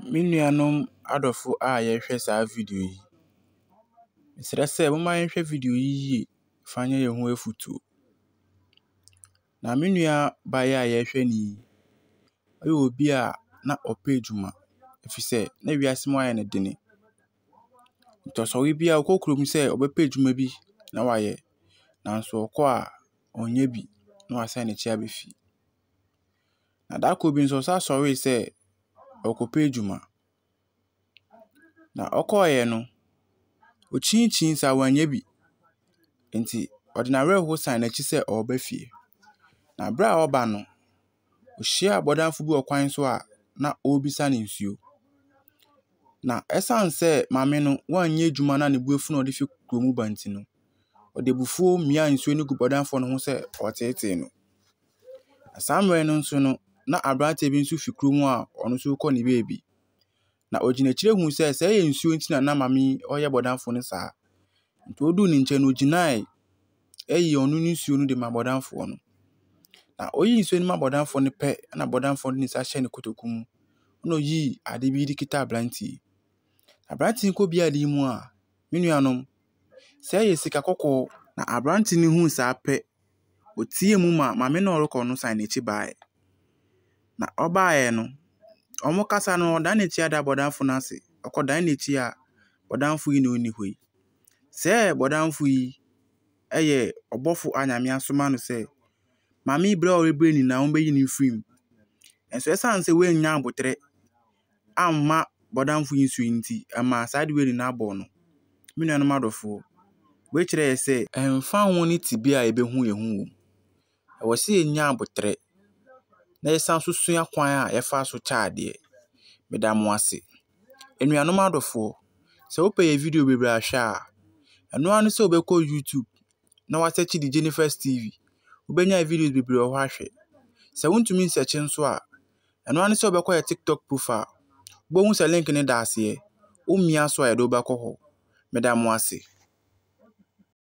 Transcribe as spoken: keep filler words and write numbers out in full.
Minuanom adofo a yɛhwɛ saa video yi. Mesrɛ sɛ moma yɛhwɛ video yi yie fa nyɛ yɛn ho afutuo. Na menua bae a yɛhwɛ ni ɔyɛ obi a na ɔpɛ adwuma ɛfiri sɛ na wiase mu ayɛ ne dene. Ntɔsɔre bi a ɔkɔ kurom sɛ ɔbɛpɛ adwuma bi na wayɛ. Nanso ɔkɔ a ɔnyɛ bi na wasan n'akyi abɛfi. Na da koro bi nso ɔsa sɔre sɛ ɔkɔpɛ adwuma. Na ɔkɔɔyɛ no, ɔkyinkyin saa wanyɛ bi. Enti ɔde n'awerɛhow san n'akyi sɛ ɔreba fie. Na bere a ɔba no, ɔhyiaa bɔdamfo bi wɔ kwan so a na ɔrebisa no nsuo. Na ɛsiane sɛ maame no wanyɛ adwuma na ne bo afu na ɔde fi kurom ba nti no, ɔde abufuo miaa nsuo no gu bɔdamfo no ho sɛ ɔteetee no. Na saa mmerɛ no nso no, na aberanteɛ bi nso fi kurom a ɔno nso rekɔ ne baabi. Na ɔgyina akyire hu sɛ sɛ ɛyɛ nsuo nti na na maame yi ɔyɛ bɔdamfo no saa. Nti oduu ne nkyɛn no ogyinae ɛyi ɔno ne nsuo no de ma bɔdamfoɔ no. Na oyii nsuo no ma bɔdamfoɔ no pɛ na bɔdamfoɔ no de ne nsa hyɛ ne kotoku mu. Na oyii ade bi de kita aberanteɛ yi. Aberanteɛ yi kɔ biara yi mu a, me nuanom, sɛ ɛyɛ sika kɔkɔɔ na aberanteɛ no huu saa pɛ, ɔtie mu ma maame no a ɔrekɔ no san n'akyi baeɛ. Na ɔbaeɛ no, ɔmo kasa no ɔdan n'akyi ada bɔdamfo no ase. Ɔkɔdan n'akyi a bɔdamfo yi na ɔnni hɔ yi. Sɛ bɔdamfo yi ɛyɛ ɔbɔfo a Nyame asoma no sɛ maame yi bere a ɔrebrɛ ni na ɔmbɛyi no mfiri mu. Ɛnso ɛsiane sɛ wannya abotrɛ amma bɔdamfo yi nsuo nti ɛma saa de wei nyinaa bɔɔ no. Me nuanom adɔfoɔ, wei kyerɛ yɛ sɛ ɛmfa ho ne tibia a yɛbɛhu yɛn ho wɔ mu. Ɛwɔ sɛ yɛnya abotrɛ na yɛsan so sua kwan a yɛfa so kyɛ adeɛ. Meda mo ase. Anuanom adɔfoɔ, sɛ wopɛ yɛ video bebree ahwɛ a, ɛno ara ne sɛ wobɛkɔ YouTube na wasɛkye DE-JENIFA'S T V. Wobɛnya videos bebree wɔ hɔ ahwɛ. Sɛ wontumi nsɛkye nso a, ɛno ara ne sɛ wobɛkɔ yɛ TikTok profile. Wobɛhu sɛ link ne da aseɛ. Womia so a yɛde wobɛkɔ hɔ. Meda mo ase.